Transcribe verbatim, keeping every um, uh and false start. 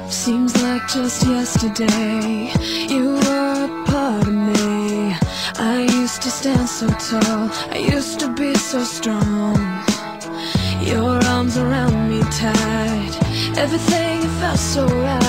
Seems like just yesterday you were a part of me. I used to stand so tall, I used to be so strong. Your arms around me tight, everything felt so right.